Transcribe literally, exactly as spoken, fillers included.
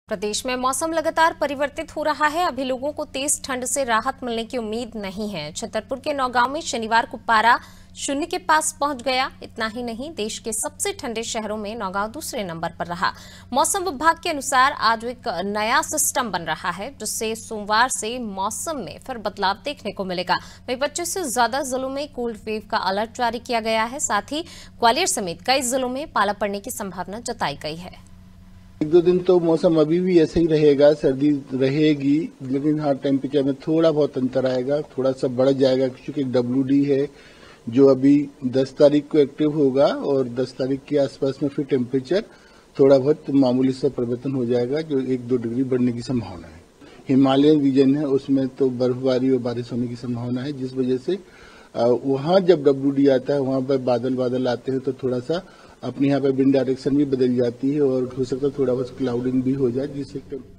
प्रदेश में मौसम लगातार परिवर्तित हो रहा है। अभी लोगों को तेज ठंड से राहत मिलने की उम्मीद नहीं है। छतरपुर के नौगांव में शनिवार को पारा शून्य के पास पहुंच गया। इतना ही नहीं, देश के सबसे ठंडे शहरों में नौगांव दूसरे नंबर पर रहा। मौसम विभाग के अनुसार आज एक नया सिस्टम बन रहा है, जिससे सोमवार से मौसम में फिर बदलाव देखने को मिलेगा। वहीं पच्चीस से ज्यादा जिलों में कोल्ड वेव का अलर्ट जारी किया गया है। साथ ही ग्वालियर समेत कई जिलों में पाला पड़ने की संभावना जताई गई है। एक दो दिन तो मौसम अभी भी ऐसे ही रहेगा, सर्दी रहेगी, लेकिन हाँ टेम्परेचर में थोड़ा बहुत अंतर आएगा, थोड़ा सा बढ़ जाएगा, क्योंकि डब्ल्यू डी है जो अभी दस तारीख को एक्टिव होगा और दस तारीख के आसपास में फिर टेम्परेचर थोड़ा बहुत मामूली सा परिवर्तन हो जाएगा, जो एक दो डिग्री बढ़ने की संभावना है। हिमालयन रीजन है, उसमें तो बर्फबारी और बारिश होने की संभावना है, जिस वजह से वहां जब डब्ल्यू डी आता है वहां पर बादल बादल आते हैं तो थोड़ा सा अपने यहाँ पे विंड डायरेक्शन भी बदल जाती है और हो सकता है थोड़ा बहुत क्लाउडिंग भी हो जाए, जिससे